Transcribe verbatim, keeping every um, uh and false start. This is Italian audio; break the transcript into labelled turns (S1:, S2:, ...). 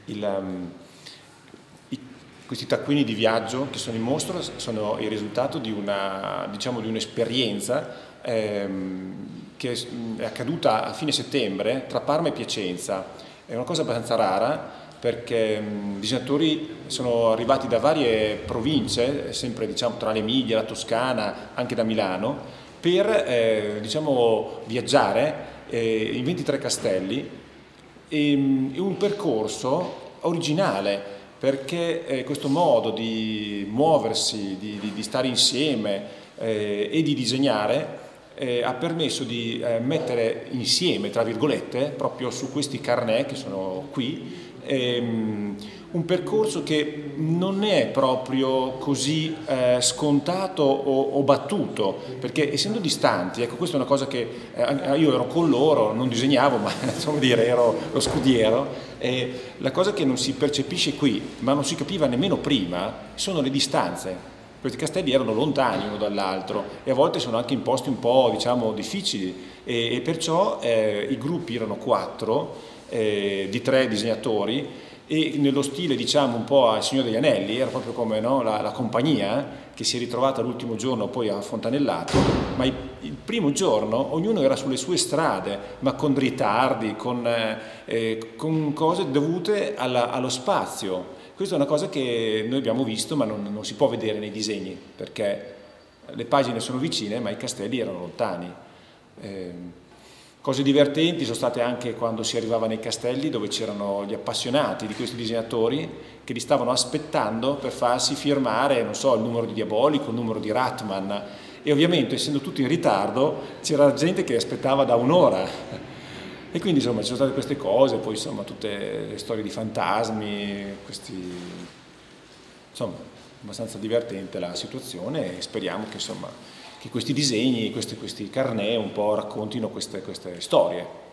S1: il, um, i, questi taccuini di viaggio che sono in mostra sono il risultato di una, diciamo, di un'esperienza ehm, che è accaduta a fine settembre tra Parma e Piacenza. È una cosa abbastanza rara, perché i disegnatori sono arrivati da varie province, sempre diciamo, tra l'Emilia, la Toscana, anche da Milano, per eh, diciamo, viaggiare eh, in ventitré castelli, e, e un percorso originale, perché eh, questo modo di muoversi, di, di, di stare insieme eh, e di disegnare eh, ha permesso di eh, mettere insieme, tra virgolette, proprio su questi carnet che sono qui, ehm, un percorso che non è proprio così eh, scontato o, o battuto, perché essendo distanti, ecco, questa è una cosa che eh, io ero con loro, non disegnavo, ma insomma dire ero lo scudiero, e la cosa che non si percepisce qui, ma non si capiva nemmeno prima, sono le distanze. Questi castelli erano lontani uno dall'altro e a volte sono anche in posti un po', diciamo, difficili, e, e perciò eh, i gruppi erano quattro, eh, di tre disegnatori, e nello stile, diciamo, un po' al Signore degli Anelli, era proprio come, no, la, la compagnia che si è ritrovata l'ultimo giorno poi a Fontanellato, ma il, il primo giorno ognuno era sulle sue strade, ma con ritardi, con, eh, con cose dovute alla, allo spazio. Questa è una cosa che noi abbiamo visto, ma non, non si può vedere nei disegni, perché le pagine sono vicine, ma i castelli erano lontani. Eh, Cose divertenti sono state anche quando si arrivava nei castelli, dove c'erano gli appassionati di questi disegnatori che li stavano aspettando per farsi firmare, non so, il numero di Diabolico, il numero di Ratman, e ovviamente, essendo tutti in ritardo, c'era gente che aspettava da un'ora. E quindi insomma ci sono state queste cose, poi insomma tutte le storie di fantasmi, questi, insomma abbastanza divertente la situazione, e speriamo che insomma che questi disegni, questi, questi carnet un po' raccontino queste, queste storie.